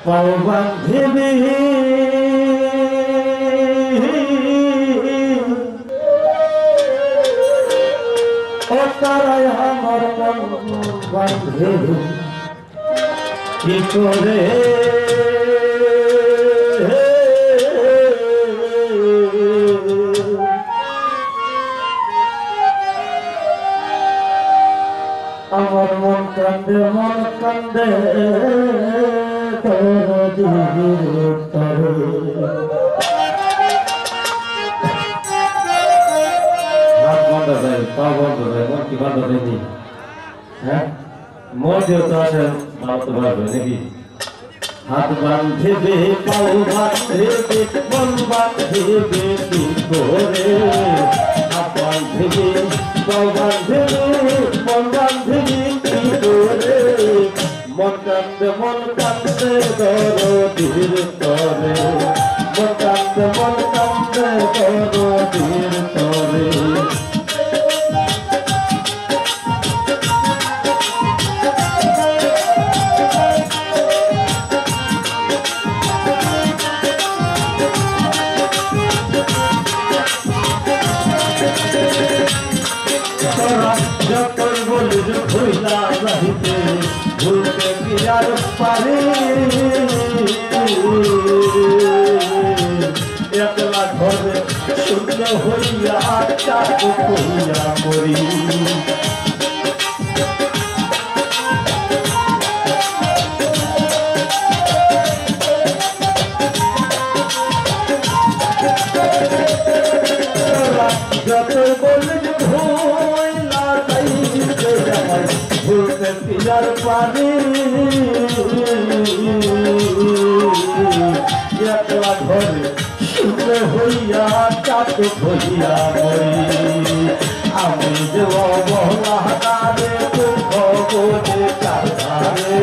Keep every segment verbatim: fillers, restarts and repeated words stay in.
পাও বান্ধিবি ও তারাই আমার মন বান্ধিবি কি করে আমার মন কান্দে মন কান্দে তোর দিদির তরে হাত বন্ধ যায় পা বন্ধ যায় মন কি বন্ধ হয়নি হ্যাঁ মন দিও তো আছে মাও তো বাড়বে নাকি হাত বাঁধিবে পাও বাঁধিবে মন বাঁধিবে কি করে হাত বাঁধিবে পাও বাঁধিবে মন বাঁধিবে কি করে মন কান্দে মন কান্দে দরদির তরে মন কান্দে মন কান্দে দরদির তরে যতই বলিস ভুইলা যাইতে ভুলতে কি আর পারি একলা ঘরে শূন্য হইয়া চাকু হইয়া মরি যতই বলিস ভুইলা যাইতে ভুলতে কি আর পারি একলা ঘরে শূন্য হইয়া চাকু হইয়া মরি আমি যে অবহেলারে দুঃখ বলে কাঁদারে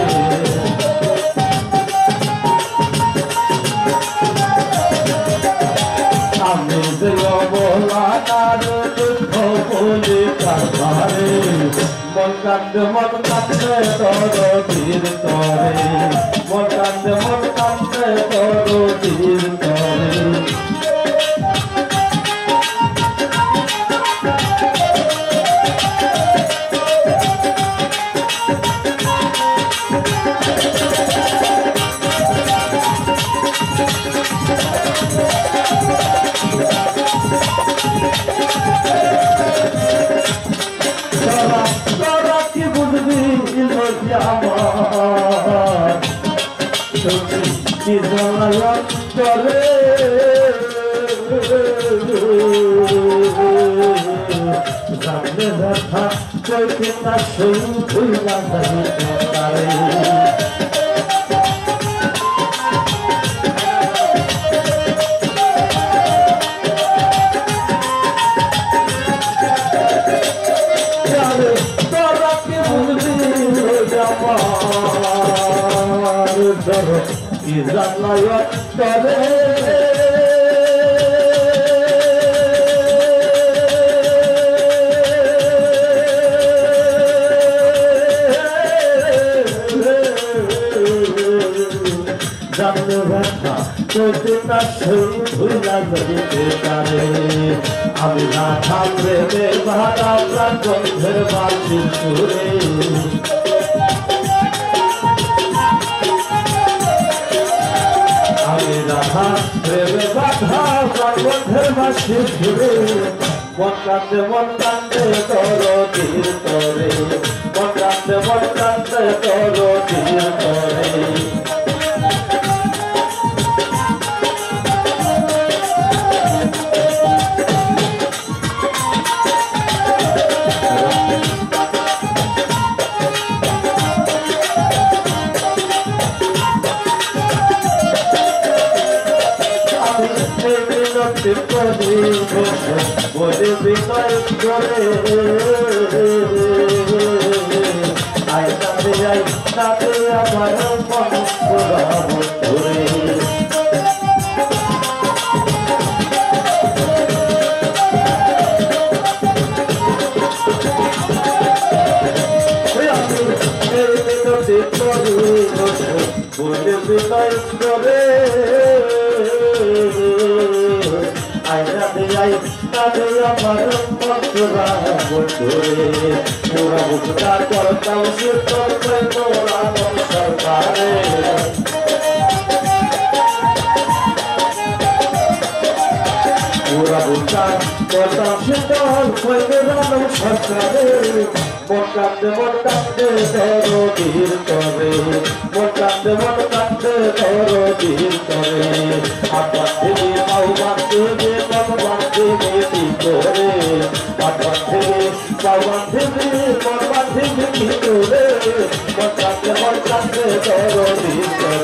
আমি যে অবহেলারে দুঃখ বলে কাঁদারে মন কান্দে মন কান্দে দরদির তরে মন কান্দে মন কান্দে দরদির তরে কি জানালাম চলে জানলে ব্যথা চলতে না শুরু ভুইলা যাইতে পারে তোরা কি বুঝবি আমার কি জানালাম চলে জানলে ব্যথা চলতে না শুরু ভুইলা যাইতে পারে আমি না থামলে ভাড়া প্রাণ বন্ধের বাতিল সুরে আমি রাধা প্রেমে বাধা প্রাণ বন্ধের বাসি ঘুরে মন কান্দে মন কান্দে দরদির তরে মন কান্দে মন কান্দে দরদির তরে বলে বিনয় করে আই তাতে আই তাতে আমার মন ধরে বলে বিনয় করে আয়না দেয় তাতে আমার বন্ধুরা বন্ধুরে পুরা উপকার করতাম সে করবে তোরা সরকারে পুরা উপকার করতাম সে করবে সরকারে মন কাঁদতে মন কাঁদতে ধরো ধীর করে মন কাঁদতে মন কাঁদতে ধরো ধীর করে আপনার থেকে পাও বাঁধতে মন বাঁধতে কি করে আপনার থেকে পাও বাঁধতে মন বাঁধতে কি করে মন কাঁদতে মন কাঁদতে ধরো ধীর করে